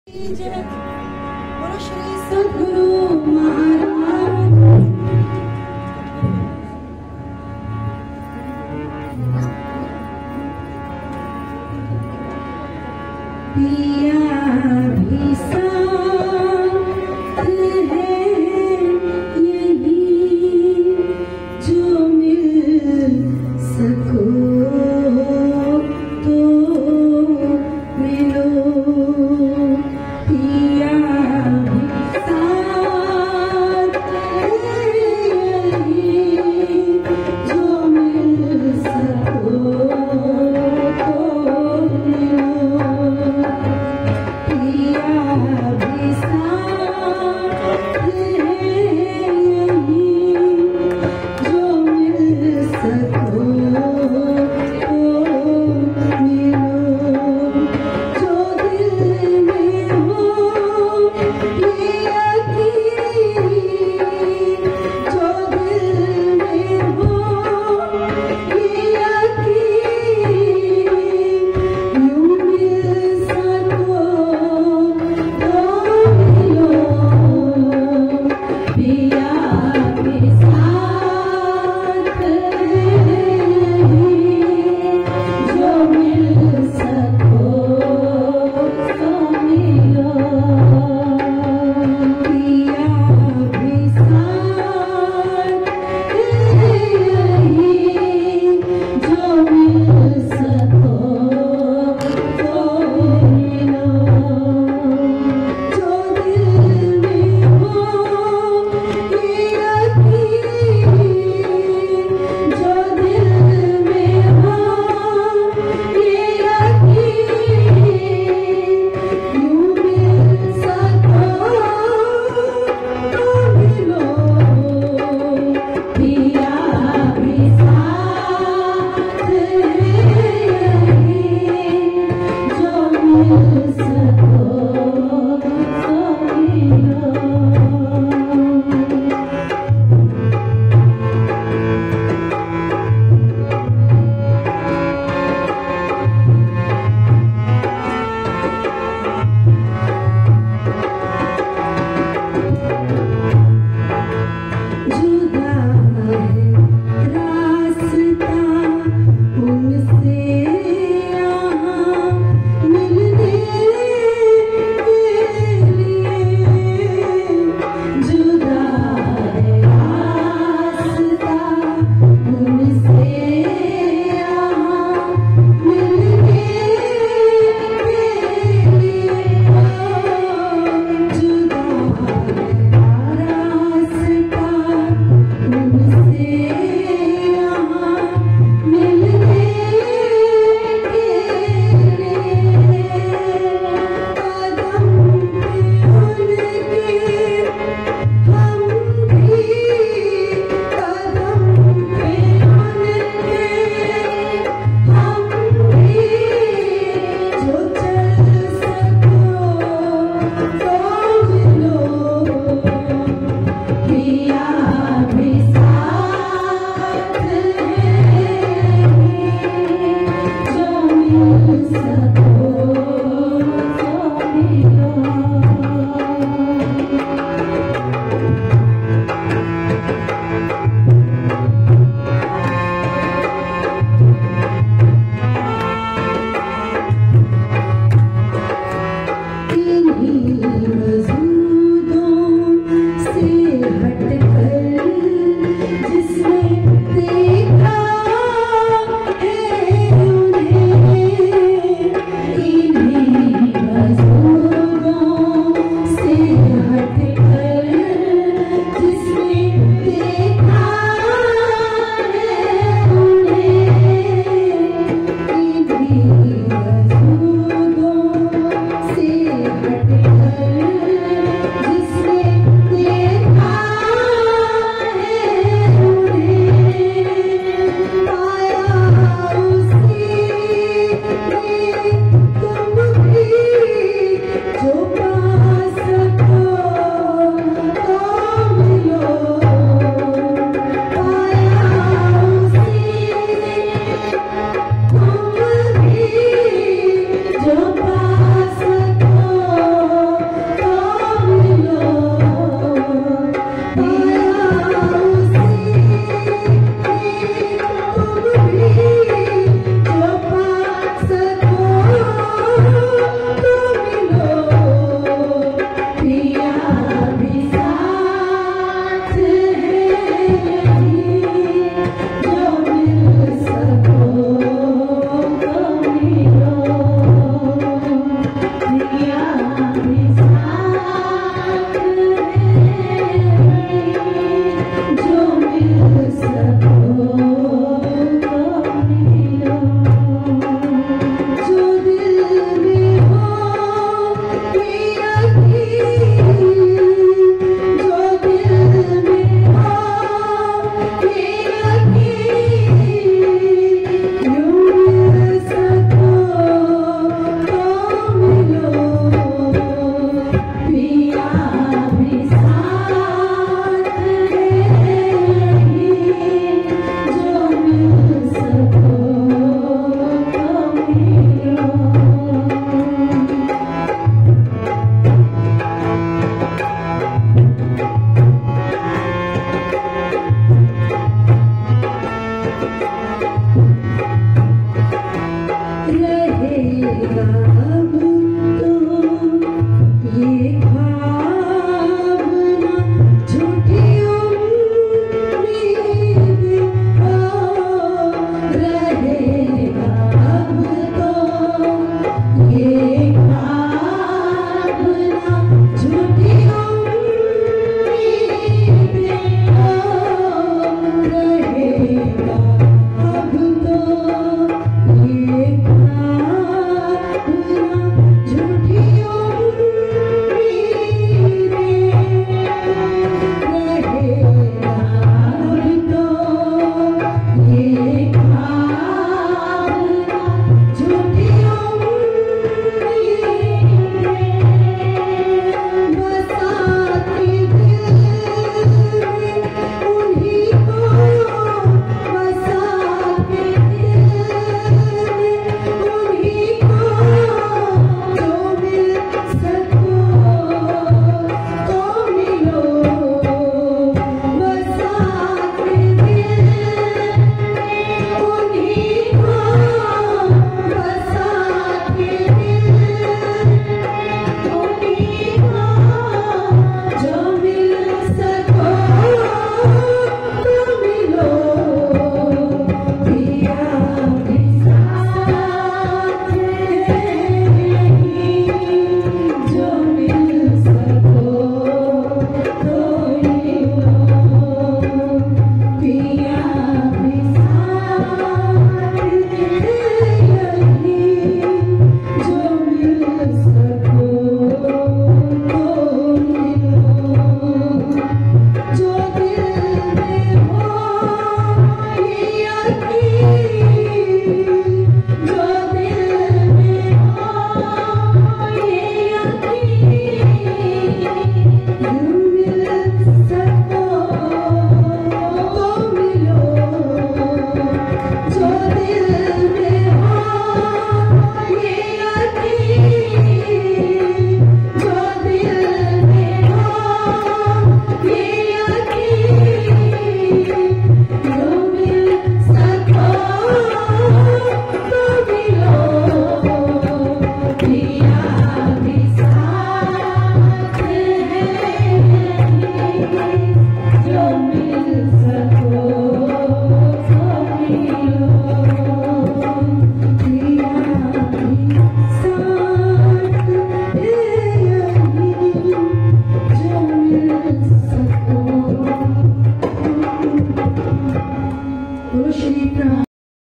जय बोलो श्री सद्गुरु महाराज। पिया भी साथ है यही जो मिल सको तो मिलो। पिया भी साथ है यही जो मिल सको तो मिलो। पिया भी साथ है यही जो मिल सको तो मिलो। जो दिल में हो ये यकीन, जो दिल में हो ये यकीन, यूं मिल सको तो मिलो। पिया भी साथ है यही जो मिल सको तो मिलो। पिया भी साथ है यही जो मिल सको तो मिलो। जो दिल में हो ये यकीन, जो दिल में हो ये यकीन, यूं मिल सको तो मिलो। पिया भी साथ है यही जो मिल सको तो मिलो। जुदा है रास्ता उनसे यहाँ मिलने के लिए। जुदा है रास्ता उनसे यहाँ मिलने के लिए। जुदा है रास्ता उनसे यहाँ मिलने के लिए। कदम पे उनके हम भी, कदम पे उनके हम भी, जो चल सको तो मिलो। पिया भी साथ है जो मिल सको तो मिलो। इन्हीं मजबूतों से हटकर जिसने देखा है उन्हें, इन्हीं मजबूतों से हटकर जिसने देखा है उन्हें, इन्हीं मजबूतों से हटकर के साथ